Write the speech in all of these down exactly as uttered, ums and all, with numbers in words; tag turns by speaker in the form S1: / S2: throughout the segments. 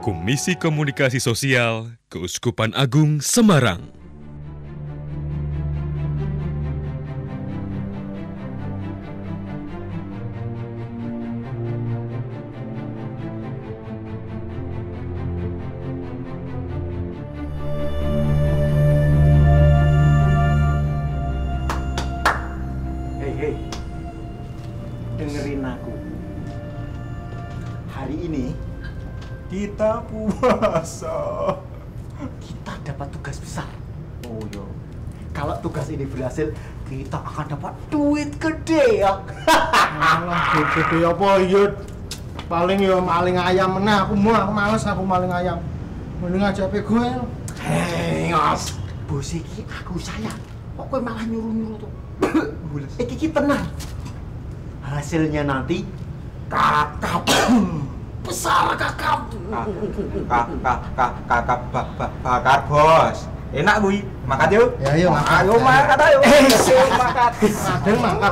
S1: Komisi Komunikasi Sosial Keuskupan Agung Semarang.
S2: Hei, hei, dengerin aku. Hari ini kita puasa. Kita dapat tugas besar. Oh yo, kalau tugas ini berhasil, kita akan dapat duit gede ya.
S3: Alah, duit gede apa iya? Paling ya maling ayam meneh. Aku mau, aku males aku maling ayam. Mending aja pegel.
S2: Hei, ngos. Bos iki aku sayang. Kok kowe malah nyuruh-nyuruh tuh? Iki iki tenang. Hasilnya nanti kakak besar kakak.
S4: Kakak kakak kakak bakar bos. Enak kuwi. Makan yuk.
S3: Ya ayo makan.
S4: Ayo makan ayo.
S2: Eh,
S4: makan.
S3: Ada makan.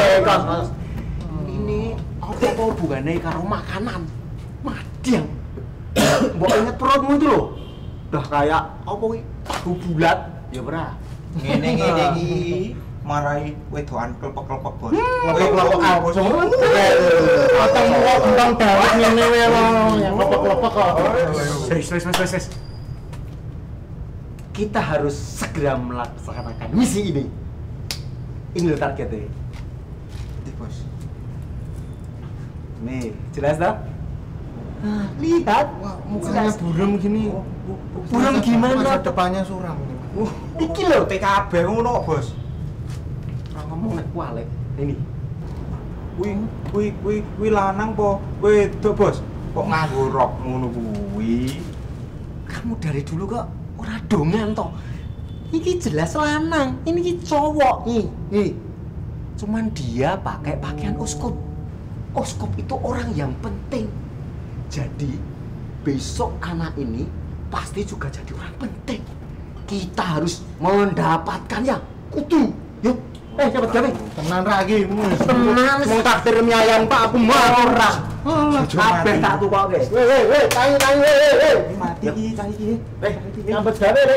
S2: Ini apa hubungannya karo makanan? Madiang. Mbok inget perutmu itu loh. Udah kayak apa kuwi? Tahu bulat. Ya ora.
S4: Ngene-ngene iki marai wedokan klepek-klepek bos.
S3: Lepek-lepek aku semua. Atang mau kembang dawet ngene wae lho. Yang lepek-lepek kok.
S2: Wes, wes, wes, wes. Kita harus segera melaksanakan misi ini. Ini loh targetnya.
S4: Di bos.
S2: Nih, jelas tak? Nah, lihat.
S3: Wah, mukanya burem gini.
S2: Burem gimana?
S3: Masa depannya suram.
S2: Iki lho,
S4: T K B ngono bos.
S2: orang ngomong nek kualik. Ini.
S4: Kuwi kuwi kuwi kuwi lanang po wedok bos. Kok nganggo rok ngono kuwi?
S2: Kamu dari dulu kok ora dongan toh. Iki jelas lanang, ini ki cowok nih. Nih. Cuman dia pakai pakaian uskup. Uskup itu orang yang penting. Jadi besok anak ini pasti juga jadi orang penting. Kita harus mendapatkannya. Kudu. Yuk. Eh, cepet gawe.
S3: Tenan ra iki.
S2: Tenan. Mau takdir mie ayam Pak, aku mau ora. Kabeh tak tukoke.
S3: Weh, weh, weh, tangi, tangi, weh, weh, weh.
S4: Mati iki cah iki.
S3: Eh, nyambet gawe, Rek.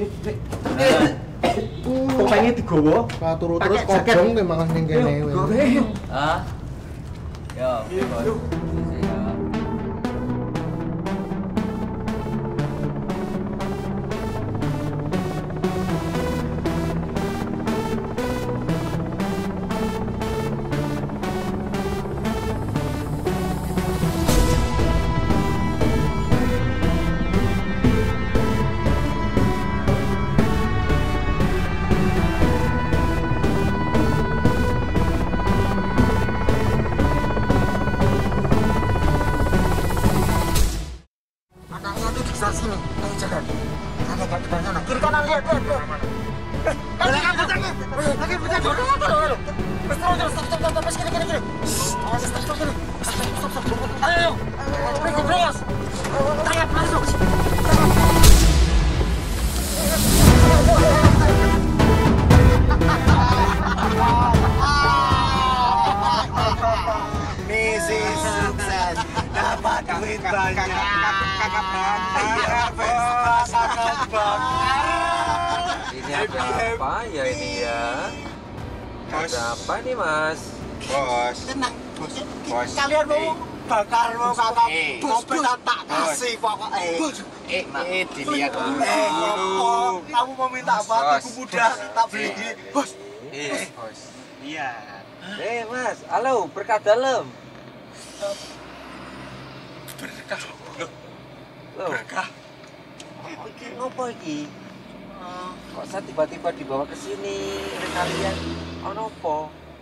S2: Pokoknya digowo.
S3: Katuru terus kodong ke malah ning kene.
S2: Yuk, gawe.
S5: Ah, yo, yo.
S2: Anaknya tuh di sebelah sini. Ayo jalan. Ada kayak di sana. Kiri kanan lihat, lihat, lihat. Eh, lagi lagi lagi lagi dulu dulu. Terus terus terus terus terus terus kiri kiri kiri. Awas terus terus terus. Stop stop stop. Ayo. Ayo. Terus. Tangan masuk. Misi sukses. Dapat duit banyak.
S4: Kakak bakar bos.
S2: Kakak bakar.
S5: Ini ada apa ya ini ya? Ada apa nih Mas?
S4: Bos.
S2: Tenang, bos.
S4: Bos.
S2: Kalian mau bakar mau kakak
S4: Eh.
S2: dompet tak kasih pokoknya.
S4: Eh, eh dilihat dulu.
S2: Eh, oh, kamu mau minta apa?
S4: Bos.
S2: Tuku muda tak beli. Bos.
S4: Eh, bos. Iya.
S5: Eh Mas, halo berkah dalam.
S4: Berkah. Loh,
S5: Loh,
S4: berkah.
S5: iki ngopo iki? Kok saya tiba-tiba dibawa ke sini oleh kalian? Ono apa?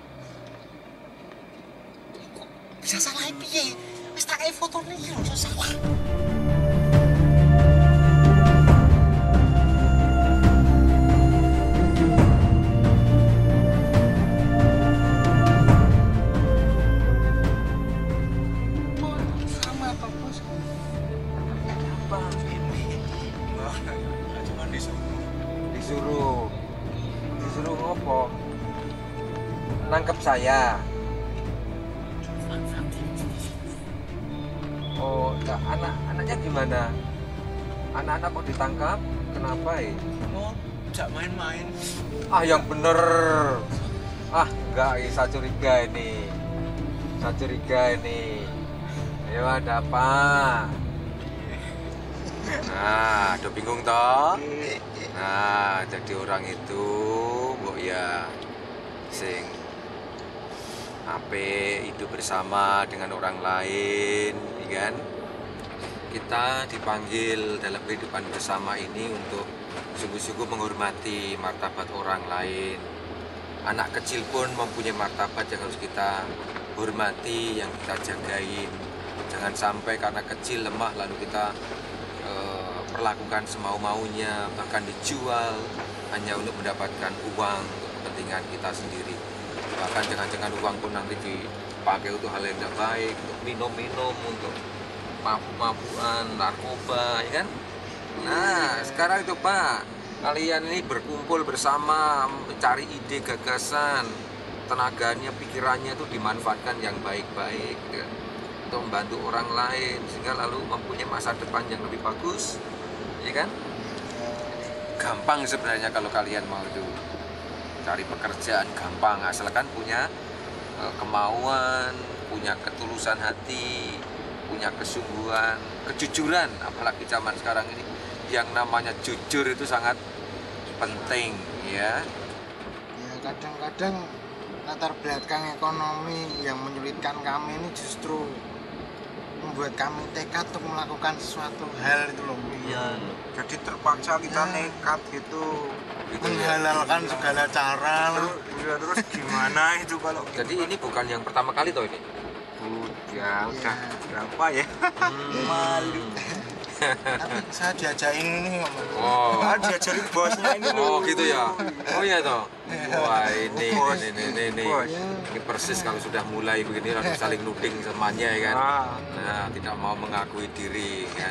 S2: Bisa salah piye? Wis tak kei fotone iki lho, iso salah. Sama apa, Bos?
S5: Apa?
S4: Cuma disuruh.
S5: Disuruh. Disuruh ngopo? Nangkep saya. Oh, nggak ya? Anak-anaknya gimana? Anak-anak kok ditangkap? Kenapa ya?
S4: Mau jak main-main.
S5: Ah, yang bener. Ah, enggak, ini saya curiga ini. Saya curiga ini. Ayo, ada apa? Nah, udah bingung toh? Nah, jadi orang itu, mbok ya, sing ape hidup bersama dengan orang lain, ya kan? Kita dipanggil dalam kehidupan bersama ini untuk sungguh-sungguh menghormati martabat orang lain. Anak kecil pun mempunyai martabat yang harus kita hormati, yang kita jagain. Jangan sampai karena kecil lemah lalu kita eh, perlakukan semau-maunya, bahkan dijual hanya untuk mendapatkan uang untuk kepentingan kita sendiri. Bahkan jangan-jangan uang pun nanti dipakai untuk hal yang tidak baik, untuk minum-minum, untuk mabuk-mabukan, narkoba, ya kan? Nah, sekarang itu Pak, kalian ini berkumpul bersama, mencari ide, gagasan, tenaganya, pikirannya itu dimanfaatkan yang baik-baik, gitu kan? Untuk membantu orang lain, sehingga lalu mempunyai masa depan yang lebih bagus, ya kan? Gampang sebenarnya kalau kalian mau itu cari pekerjaan, gampang, asalkan punya uh, kemauan, punya ketulusan hati, punya kesungguhan, kejujuran. Apalagi zaman sekarang ini yang namanya jujur itu sangat penting, ya.
S3: Ya kadang-kadang latar belakang ekonomi yang menyulitkan kami ini justru membuat kami tekad untuk melakukan sesuatu hal itu loh.
S4: Iya, jadi terpaksa kita
S3: Ya.
S4: nekat gitu.
S5: Gitu ya.
S3: Menghalalkan segala cara loh.
S4: Terus, ya, terus gimana itu kalau
S5: Jadi ini bukan yang pertama kali toh ini.
S4: ya udah berapa ya?
S5: Malu.
S3: Tapi saya diajakin ini ngomong.
S5: Oh.
S4: Ah, diajarin bosnya ini
S5: Oh
S4: loh.
S5: gitu ya. Oh iya toh. Wah ini
S4: Bos.
S5: ini ini ini,
S4: Bos.
S5: ini persis kalau sudah mulai begini lalu saling nuding semuanya ya kan.
S4: Ah.
S5: Nah tidak mau mengakui diri kan.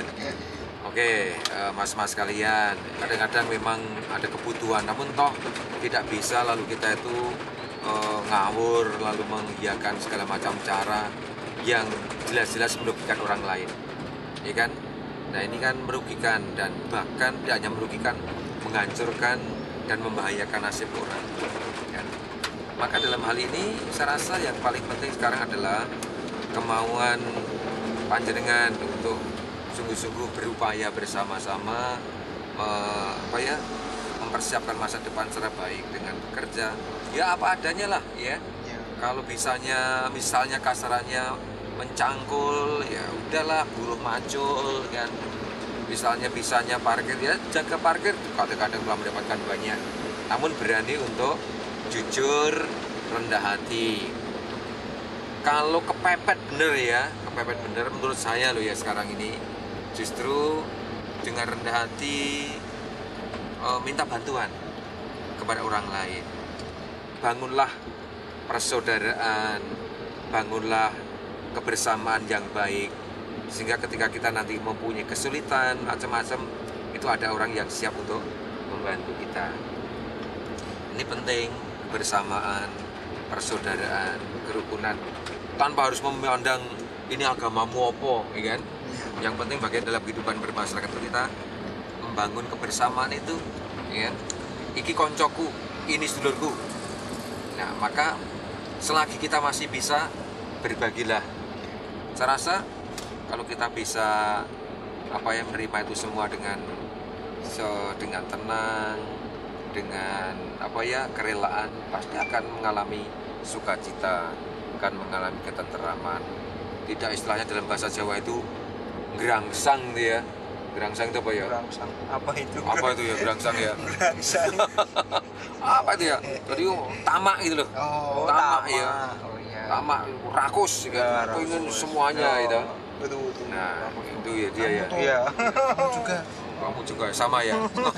S5: Oke eh, mas-mas kalian, kadang-kadang memang ada kebutuhan, namun toh tidak bisa lalu kita itu eh, ngawur lalu mengiyakan segala macam cara yang jelas-jelas merugikan orang lain, ya kan? Nah ini kan merugikan dan bahkan tidak hanya merugikan, menghancurkan dan membahayakan nasib orang. Kan? Maka dalam hal ini saya rasa yang paling penting sekarang adalah kemauan panjenengan untuk sungguh-sungguh berupaya bersama-sama eh, apa ya mempersiapkan masa depan secara baik dengan bekerja ya apa adanya lah ya.
S3: Ya.
S5: Kalau bisanya misalnya kasarannya mencangkul ya udahlah buruh macul kan, misalnya bisanya parkir ya jaga parkir, kadang-kadang telah mendapatkan banyak, namun berani untuk jujur, rendah hati. Kalau kepepet bener ya, kepepet bener menurut saya loh ya sekarang ini, justru dengan rendah hati e, minta bantuan kepada orang lain. Bangunlah persaudaraan, bangunlah kebersamaan yang baik, sehingga ketika kita nanti mempunyai kesulitan macam-macam itu ada orang yang siap untuk membantu kita. Ini penting, kebersamaan, persaudaraan, kerukunan, tanpa harus memandang ini agamamu apa, ya kan? Yang penting bagian dalam kehidupan bermasyarakat itu kita membangun kebersamaan itu, ya kan? Iki koncoku, ini sedulurku. Nah, maka selagi kita masih bisa, berbagilah. Saya rasa kalau kita bisa apa ya menerima itu semua dengan so, dengan tenang, dengan apa ya kerelaan, pasti akan mengalami sukacita, akan mengalami ketenteraman. Tidak istilahnya dalam bahasa Jawa itu gerangsang dia. Gerangsang itu apa ya?
S4: Gerangsang. Apa itu?
S5: Apa itu ya gerangsang ya?
S4: Gerangsang.
S5: Apa itu ya? Jadi tamak gitu loh.
S3: Oh,
S5: tamak ya.
S4: Oh iya.
S5: Tamak, rakus
S4: Ya,
S5: kan. Pengen
S4: rakus.
S5: semuanya
S4: Ya,
S5: itu.
S4: Betul betul.
S5: Nah, itu ya dia ya.
S4: Iya.
S3: Kamu juga.
S5: Kamu juga sama ya.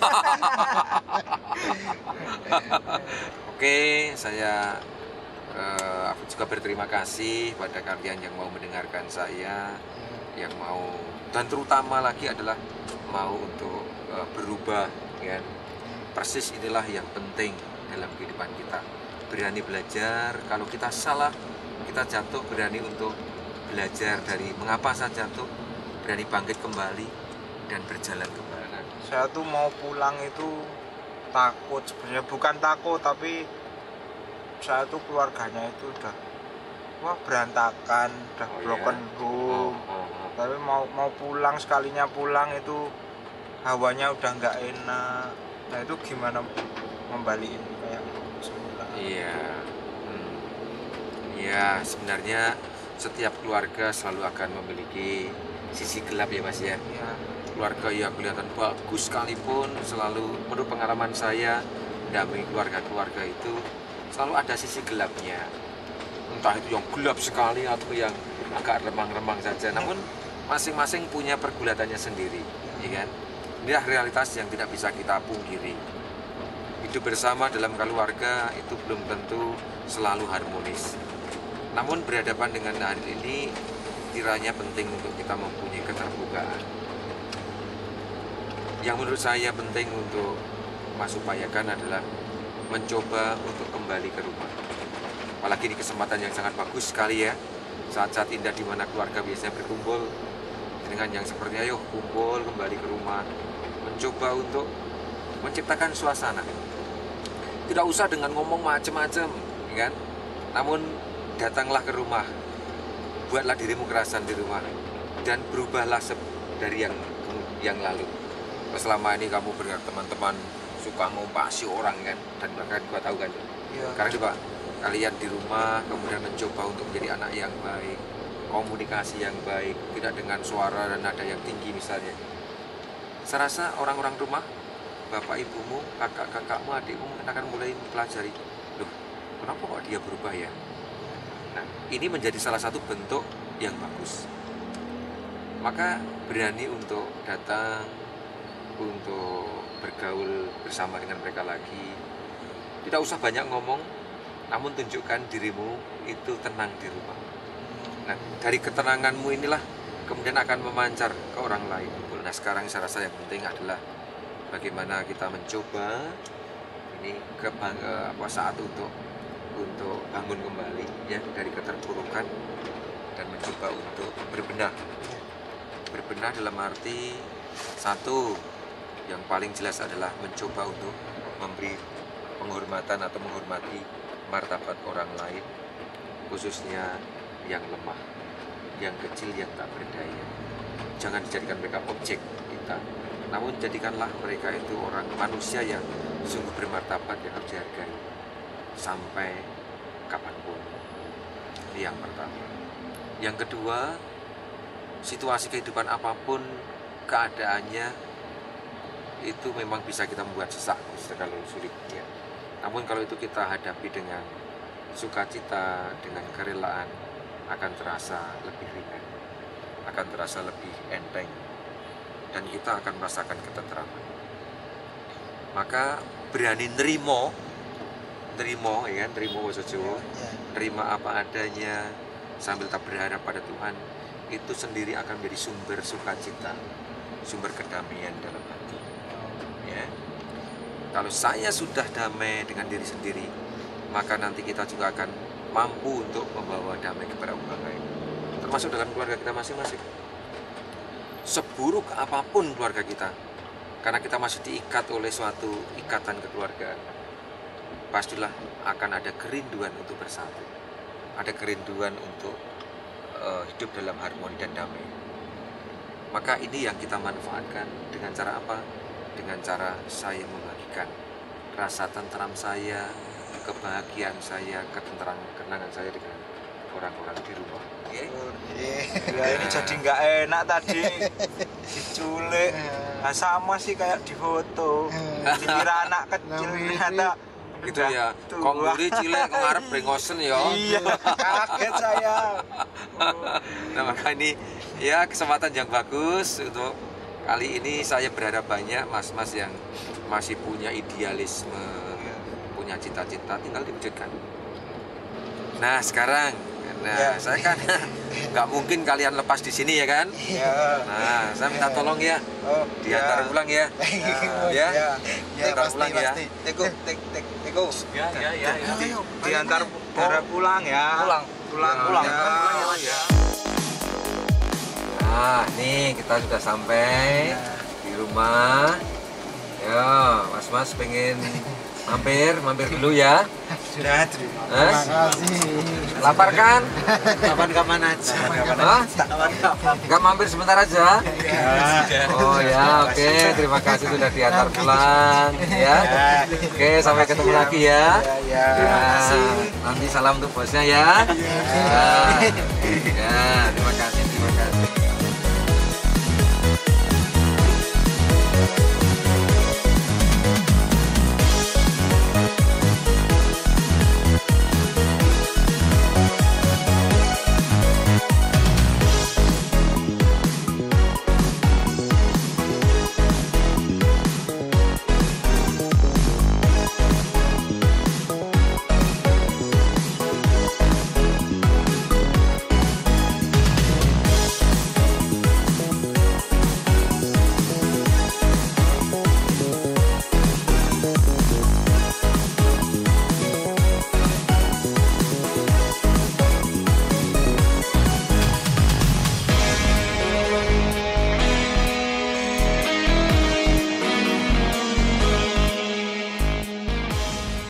S5: Oke, saya eh, aku juga berterima kasih pada kalian yang mau mendengarkan saya, yang mau dan terutama lagi adalah mau untuk eh, berubah, ya. Persis inilah yang penting dalam kehidupan kita. Berani belajar, kalau kita salah, kita jatuh berani untuk belajar dari mengapa saya jatuh berani bangkit kembali dan berjalan kembali?
S4: Saya tuh mau pulang itu takut sebenarnya, bukan takut tapi saya tuh keluarganya itu udah wah berantakan, udah
S5: Oh,
S4: broken
S5: iya?
S4: home.
S5: Oh, oh, oh.
S4: Tapi mau mau pulang, sekalinya pulang itu hawanya udah nggak enak. Nah itu gimana ngembaliin kayak semula?
S5: Iya, hmm. Iya, sebenarnya setiap keluarga selalu akan memiliki sisi gelap ya Mas ya.
S4: Ya,
S5: Keluarga yang kelihatan bagus sekalipun, selalu menurut pengalaman saya mendampingi keluarga-keluarga itu selalu ada sisi gelapnya. Entah itu yang gelap sekali atau yang agak remang-remang saja. Namun masing-masing punya pergulatannya sendiri, ya kan? Inilah realitas yang tidak bisa kita pungkiri. Hidup bersama dalam keluarga itu belum tentu selalu harmonis. Namun berhadapan dengan hal ini kiranya penting untuk kita mempunyai keterbukaan. Yang menurut saya penting untuk Mas upayakan adalah mencoba untuk kembali ke rumah. Apalagi di kesempatan yang sangat bagus sekali ya, saat-saat indah di mana keluarga biasanya berkumpul, dengan yang seperti ayo kumpul kembali ke rumah, mencoba untuk menciptakan suasana. Tidak usah dengan ngomong macam-macam, ya kan? Namun datanglah ke rumah, buatlah dirimu kerasan di rumah, dan berubahlah dari yang yang lalu. Selama ini kamu bergerak teman-teman suka ngompasi orang kan, dan bahkan gua tahu kan.
S4: ya.
S5: Sekarang coba kalian di rumah kemudian mencoba untuk menjadi anak yang baik, komunikasi yang baik, tidak dengan suara dan nada yang tinggi misalnya. Saya rasa orang-orang rumah, bapak ibumu, kakak-kakakmu, adikmu akan mulai mempelajari, loh kenapa kok dia berubah ya? Nah ini menjadi salah satu bentuk yang bagus. Maka berani untuk datang, untuk bergaul bersama dengan mereka lagi. Tidak usah banyak ngomong, namun tunjukkan dirimu itu tenang di rumah. Nah, dari ketenanganmu inilah kemudian akan memancar ke orang lain. Nah, sekarang saya rasa yang penting adalah bagaimana kita mencoba ini ke apa saat untuk untuk bangun kembali ya dari keterpurukan dan mencoba untuk berbenah. Berbenah dalam arti satu yang paling jelas adalah mencoba untuk memberi penghormatan atau menghormati martabat orang lain, khususnya yang lemah, yang kecil, yang tak berdaya. Jangan dijadikan mereka objek kita, namun jadikanlah mereka itu orang manusia yang sungguh bermartabat yang harus dihargai sampai kapanpun. Ini yang pertama. Yang kedua, situasi kehidupan apapun keadaannya itu memang bisa kita membuat sesak kalau sulit ya. Namun kalau itu kita hadapi dengan sukacita, dengan kerelaan, akan terasa lebih ringan, akan terasa lebih enteng, dan kita akan merasakan ketenteraman. Maka berani nerimo, nerimo ya, nerimo bahasa Jawa, terima apa adanya sambil tak berharap pada Tuhan, itu sendiri akan menjadi sumber sukacita, sumber kedamaian dalam hati. Ya. Kalau saya sudah damai dengan diri sendiri, maka nanti kita juga akan mampu untuk membawa damai kepada orang lain, termasuk dalam keluarga kita masing-masing. Seburuk apapun keluarga kita, karena kita masih diikat oleh suatu ikatan kekeluargaan, pastilah akan ada kerinduan untuk bersatu, ada kerinduan untuk uh, hidup dalam harmoni dan damai. Maka ini yang kita manfaatkan dengan cara apa? Dengan cara saya membagikan rasa tentram saya, kebahagiaan saya, ketenteran kenangan saya dengan orang-orang di rumah. Okay?
S4: Ya ini jadi nggak enak tadi diculik. Nah, sama sih kayak di foto. Dikira anak kecil ternyata
S5: gitu ya. Kongguri cilik ngarep brengosen ya.
S4: Iya, kaget saya.
S5: Nah, maka ini ya kesempatan yang bagus untuk kali ini saya berharap banyak mas-mas yang masih punya idealisme, punya cita-cita, tinggal diwujudkan. Nah sekarang, nah ya. Saya kan nggak mungkin kalian lepas di sini ya kan?
S4: Ya.
S5: Nah saya minta tolong ya,
S4: oh,
S5: diantar
S4: ya.
S5: pulang ya,
S4: ya,
S5: ya,
S4: ya, ya
S5: diantar
S4: pasti,
S5: pulang ya.
S4: pasti. Teko, tek, tek, teko.
S5: Ya, ya, ya, ya.
S4: Di, diantar darah pulang ya.
S2: Pulang,
S4: pulang,
S5: ya,
S4: pulang.
S5: Ya, ya. Nah nih kita sudah sampai di rumah. Yo, mas-mas pengen mampir, mampir dulu ya.
S4: Sudah, terima
S5: Eh?
S3: kasih.
S5: Lapar kan?
S4: kapan-kapan aja.
S5: Hah?
S4: Kapan-kapan.
S5: Nggak mampir sebentar aja?
S4: Ya.
S5: Oh ya, oke. Terima kasih sudah diantar pulang. Ya. Oke, sampai ketemu lagi ya.
S4: Ya, ya.
S5: Ya, nanti salam untuk bosnya ya. Ya, ya.